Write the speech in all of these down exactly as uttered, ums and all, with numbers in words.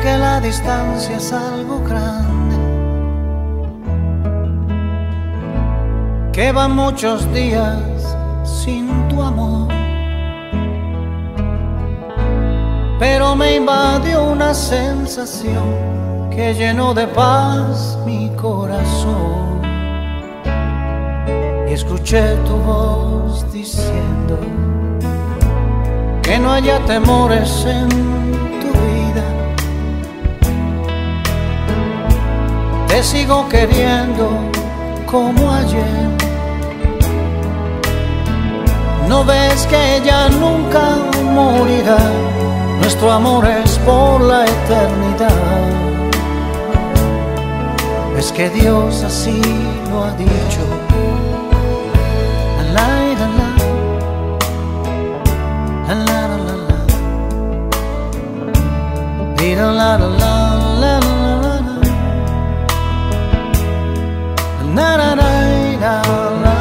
que la distancia es algo grande, que van muchos días sin tu amor, pero me invadió una sensación que llenó de paz mi corazón, y escuché tu voz diciendo que no haya temores en tu vida. Te sigo queriendo como ayer. ¿No ves que ella nunca morirá? Nuestro amor es por la eternidad. Es que Dios así lo ha dicho. La, la, la, la. La la la la la, la la la la la la la la.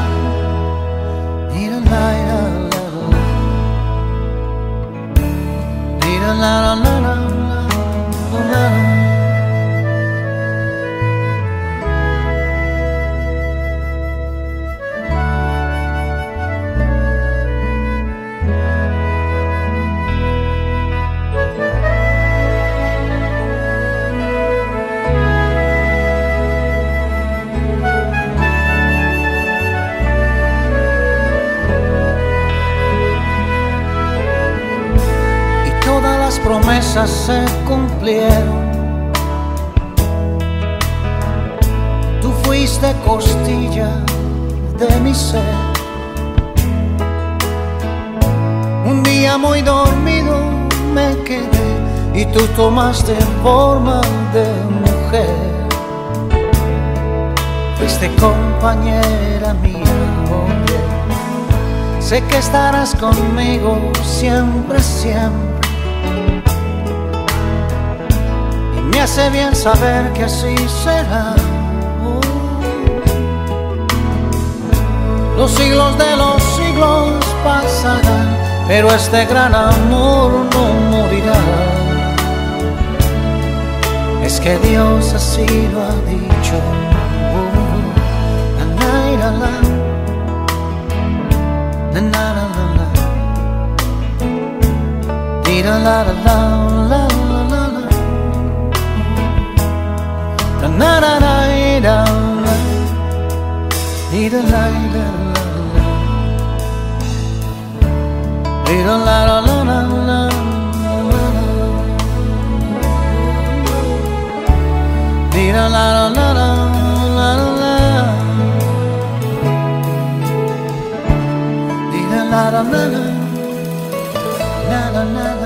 Las promesas se cumplieron. Tú fuiste costilla de mi ser. Un día muy dormido me quedé y tú tomaste forma de mujer. Fuiste compañera mía, oye. Sé que estarás conmigo siempre, siempre. Me hace bien saber que así será. Los siglos de los siglos pasarán, pero este gran amor no morirá. Es que Dios así lo ha dicho. La la la la, la la la la, la la la la. Na na na na na, la la la la, la la la la la, la la la la la, la la la la.